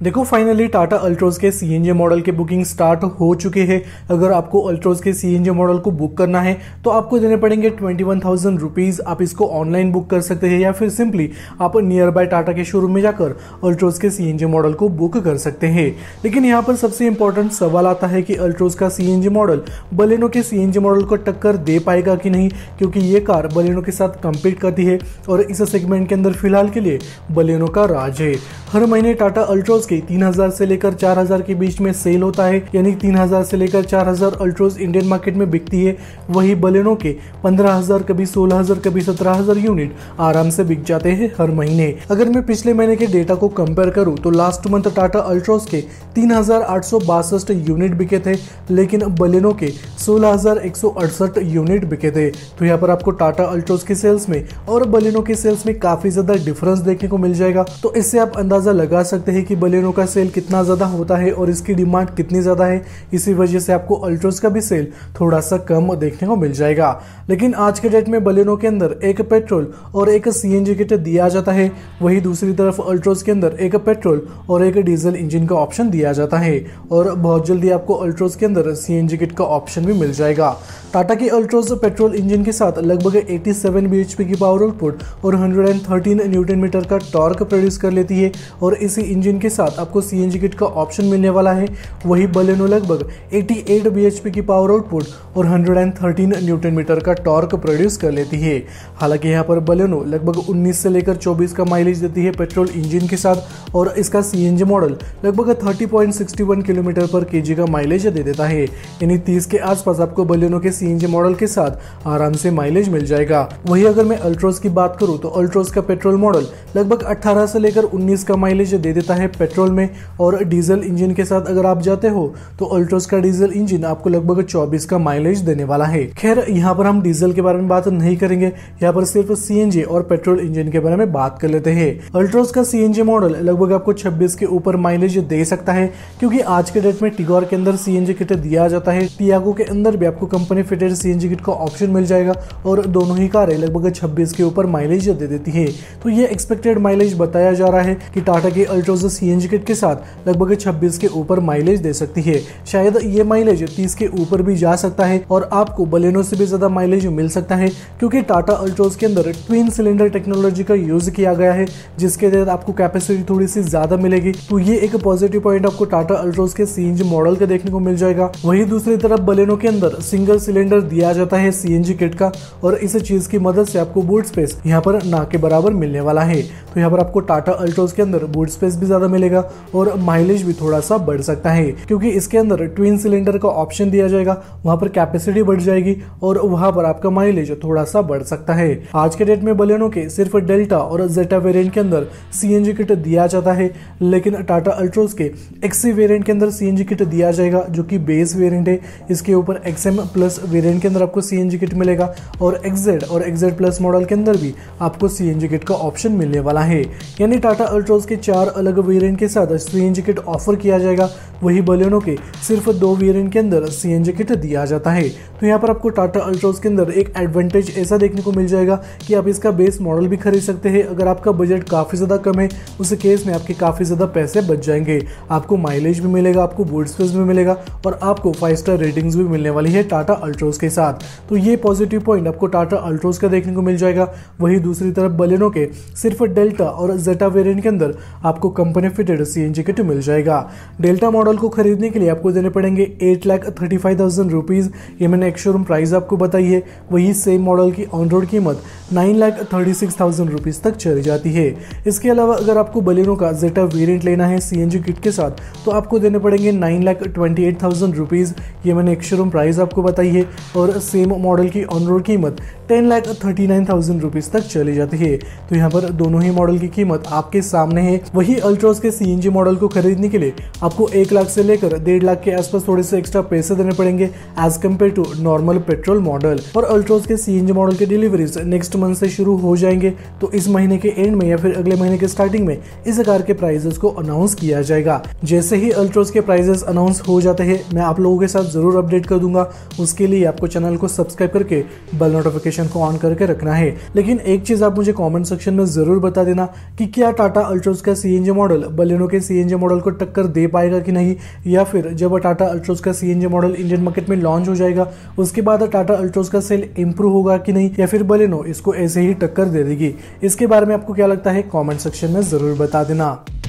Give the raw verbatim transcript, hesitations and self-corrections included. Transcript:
देखो finally Tata Altroz के CNG model की बुकिंग स्टार्ट हो चुके हैं। अगर आपको अल्ट्रोज के सीएनजी मॉडल को बुक करना है तो आपको देने पड़ेंगे ट्वेंटी वन थाउजेंड रुपीज। आप इसको ऑनलाइन बुक कर सकते हैं या फिर सिंपली आप नियर बाय टाटा के शोरूम में जाकर अल्ट्रोज के सीएनजी मॉडल को बुक कर सकते हैं। लेकिन यहाँ पर सबसे इंपॉर्टेंट सवाल आता है कि अल्ट्रोज का सीएनजी मॉडल बलेनो के सीएनजी मॉडल को टक्कर दे पाएगा कि नहीं, क्योंकि ये कार बलेनो के साथ कम्पीट करती है और इस सेगमेंट के अंदर फिलहाल के लिए बलेनो का राज है। हर महीने टाटा अल्ट्रोज के तीन हजार से लेकर चार हजार के बीच में सेल होता है, यानी तीन हजार से लेकर चार हजार अल्ट्रोज इंडियन मार्केट में बिकती है। वही बलेनो के पंद्रह हजार, कभी सोलह हजार, कभी सत्रह हजार यूनिट आराम से बिक जाते हैं हर महीने। अगर मैं पिछले महीने के डेटा को कंपेयर करूं तो लास्ट मंथ टाटा अल्ट्रोज के तीन हजार आठ सौ बासठ यूनिट बिके थे, लेकिन बलेनो के सोलह हजार एक सौ अड़सठ यूनिट बिके थे। तो यहाँ पर आपको टाटा अल्ट्रोज के सेल्स में और बलेनो के सेल्स में काफी ज्यादा डिफरेंस देखने को मिल जाएगा। तो इससे आप अंदाजा लगा सकते हैं कि बलेनो का सेल कितना ज्यादा होता है और इसकी डिमांड कितनी ज्यादा है। इसी वजह से आपको अल्ट्रोज का भी सेल थोड़ा सा कम देखने को मिल जाएगा। लेकिन आज के डेट में बलेनो के अंदर एक पेट्रोल और एक सीएनजी किट दिया जाता है, वही दूसरी तरफ अल्ट्रोज के अंदर एक पेट्रोल और एक डीजल इंजन का ऑप्शन दिया जाता है और बहुत जल्दी आपको अल्ट्रोज के अंदर सीएनजी किट का ऑप्शन भी मिल जाएगा। टाटा की अल्ट्रोज पेट्रोल इंजन के साथ लगभग सत्तासी बीएचपी की पावर आउटपुट और एक सौ तेरह न्यूटन मीटर का टॉर्क प्रोड्यूस कर लेती है और इसी इंजन के साथ आपको सीएनजी किट का ऑप्शन मिलने वाला है। वही बलेनो लगभग अट्ठासी बीएचपी की पावर आउटपुट और एक सौ तेरह न्यूटन मीटर का टॉर्क प्रोड्यूस कर लेती है। हालांकि यहाँ पर बलेनो लगभग उन्नीस से लेकर चौबीस का माइलेज देती है पेट्रोल इंजन के साथ और इसका सीएनजी मॉडल लगभग तीस पॉइंट सिक्स वन किलोमीटर पर केजी का माइलेज दे देता है, यानी तीस के आसपास आपको बलेनो के सीएनजी मॉडल के साथ आराम से माइलेज मिल जाएगा। वही अगर मैं अल्ट्रोज की बात करूं तो अल्ट्रोज का पेट्रोल मॉडल लगभग अठारह से लेकर उन्नीस का माइलेज दे देता है पेट्रोल में और डीजल इंजन के साथ अगर आप जाते हो तो अल्ट्रोज का डीजल इंजन आपको लगभग चौबीस का माइलेज देने वाला है। खैर यहाँ पर हम डीजल के बारे में बात नहीं करेंगे, यहाँ पर सिर्फ सीएनजी और पेट्रोल इंजन के बारे में बात कर लेते हैं। अल्ट्रोज का सीएनजी मॉडल लगभग आपको छब्बीस के ऊपर माइलेज दे सकता है, क्योंकि आज के डेट में टिगोर के अंदर सीएनजी किट दिया जाता है। टियागो के अंदर भी आपको कंपनी फिटेड सीएनजी किट का ऑप्शन मिल जाएगा और दोनों ही कारें लगभग छब्बीस के ऊपर माइलेज दे देती है। तो ये एक्सपेक्टेड माइलेज बताया जा रहा है कि टाटा की अल्ट्रोज सीएनजी किट के साथ लगभग छब्बीस के ऊपर माइलेज दे सकती है। शायद ये माइलेज तीस के ऊपर भी जा सकता है और आपको बलेनो से भी ज्यादा माइलेज मिल सकता है, क्योंकि टाटा अल्ट्रोज के अंदर ट्विन सिलेंडर टेक्नोलॉजी का यूज किया गया है, जिसके तहत आपको कैपेसिटी थोड़ी सी ज्यादा मिलेगी। तो ये एक पॉजिटिव पॉइंट आपको टाटा अल्ट्रोज के सीएनजी मॉडल का देखने को मिल जाएगा। वही दूसरी तरफ बलेनो के अंदर सिंगल सिलेंडर दिया जाता है सीएनजी किट का और इस चीज की मदद से आपको बूट स्पेस यहाँ पर ना के बराबर मिलने वाला है। तो यहाँ पर आपको टाटा अल्ट्रोज के अंदर बूट स्पेस भी ज्यादा मिलेगा और माइलेज भी थोड़ा सा बढ़ सकता है, क्योंकि इसके अंदर ट्विन सिलेंडर का ऑप्शन दिया जाएगा, वहां पर कैपेसिटी बढ़ जाएगी और वहां पर आपका माइलेज थोड़ा सा बढ़ सकता है। आज के डेट में बलेनो के सिर्फ डेल्टा और जेटा वेरिएंट के अंदर सीएनजी किट दिया जाता है, लेकिन टाटा अल्ट्रोज के एक्सी वेरिएंट के अंदर सीएनजी किट दिया जाएगा, जो कि बेस वेरिएंट है। इसके ऊपर एक्सएम प्लस वेरिएंट के अंदर आपको सीएनजी किट मिलेगा और एक्सजेड और एक्सजेड प्लस मॉडल के अंदर भी आपको सीएनजी किट का ऑप्शन मिलने वाला है। यानी टाटा अल्ट्रोज के चार अलग वेरिएंट के साथ सीएनजी किट ऑफर किया जाएगा, वही बलेनो के सिर्फ दो वेरिएंट के अंदर सीएनजी किट दिया जाता है। तो यहाँ पर आपको टाटा अल्ट्रोज के अंदर एक एडवांटेज ऐसा देखने को मिल जाएगा कि आप इसका बेस मॉडल भी खरीद सकते हैं। अगर आपका बजट काफी ज्यादा कम है उस केस में आपके काफी ज्यादा पैसे बच जाएंगे, आपको माइलेज भी मिलेगा, आपको बूट स्पेस भी मिलेगा और आपको फाइव स्टार रेटिंग्स भी मिलने वाली है टाटा अल्ट्रोज के साथ। तो ये पॉजिटिव पॉइंट आपको टाटा अल्ट्रोज का देखने को मिल जाएगा। वही दूसरी तरफ बलेनो के सिर्फ डेल्टा और जेटा वेरिएंट के अंदर आपको कंपनी फिटेड सीएनजी किट मिल जाएगा। डेल्टा मॉडल को खरीदने के लिए आपको देने पड़ेंगे eight lakh thirty five thousand rupees, ये मैंने एक शोरूम प्राइस आपको बताई है। वही सेम मॉडल की ऑन रोड कीमत nine lakh thirty six thousand rupees तक चली जाती है। इसके अलावा अगर आपको बलेनो का जेटा वेरिएंट लेना है सीएनजी किट के साथ तो आपको देने पड़ेंगे nine lakh twenty eight thousand rupees, ये मैंने एक शोरूम प्राइस आपको बताई है और सेम मॉडल की ऑन रोड कीमत ten lakh thirty nine thousand rupees तक चली जाती है। तो यहाँ पर दोनों ही मॉडल की कीमत आपके सामने है। वही अल्ट्रोज के सीएनजी मॉडल को खरीदने के लिए आपको एक लाख से लेकर डेढ़ लाख के आसपास थोड़े से एक्स्ट्रा पैसे देने पड़ेंगे as compare to normal petrol model. और अल्ट्रोज के सीएनजी मॉडल के डिलीवरीज नेक्स्ट मंथ से शुरू हो जाएंगे, तो इस महीने के एंड में या फिर अगले महीने के स्टार्टिंग में इस कार के प्राइजेस को अनाउंस किया जाएगा। जैसे ही अल्ट्रोज के प्राइजेस अनाउंस हो जाते हैं मैं आप लोगों के साथ जरूर अपडेट कर दूंगा। उसके लिए आपको चैनल को सब्सक्राइब करके बेल नोटिफिकेशन को ऑन करके रखना है। लेकिन एक चीज आप मुझे कमेंट सेक्शन में जरूर बता देना कि क्या टाटा अल्ट्रोज का सीएनजी मॉडल बलेनो के सीएनजी मॉडल को टक्कर दे पाएगा कि नहीं, या फिर जब टाटा अल्ट्रोज का सीएनजी मॉडल इंडियन मार्केट में लॉन्च हो जाएगा उसके बाद टाटा अल्ट्रोज का सेल इंप्रूव होगा कि नहीं, या फिर बलेनो इसको ऐसे ही टक्कर दे देगी। इसके बारे में आपको क्या लगता है कमेंट सेक्शन में जरूर बता देना।